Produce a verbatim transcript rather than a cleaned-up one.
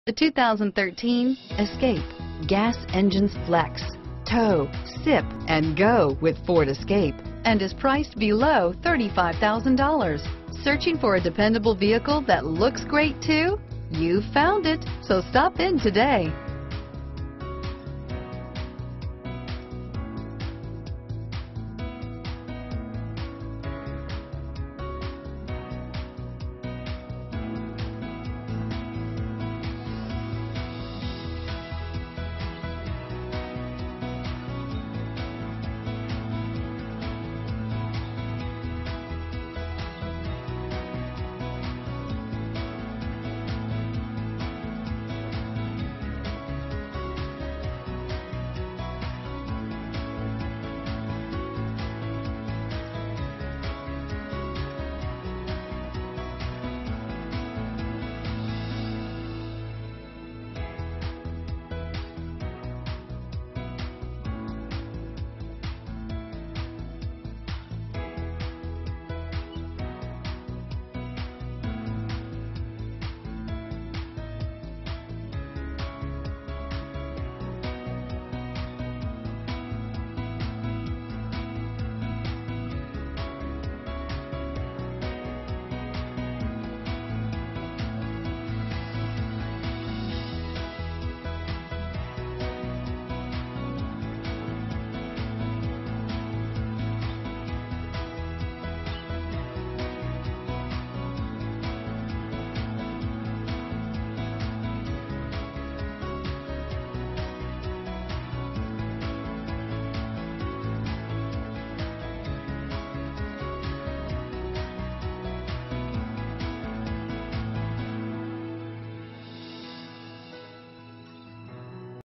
The two thousand thirteen Escape. Gas engines flex, tow, sip, and go with Ford Escape, and is priced below thirty-five thousand dollars. Searching for a dependable vehicle that looks great too? You found it, so stop in today.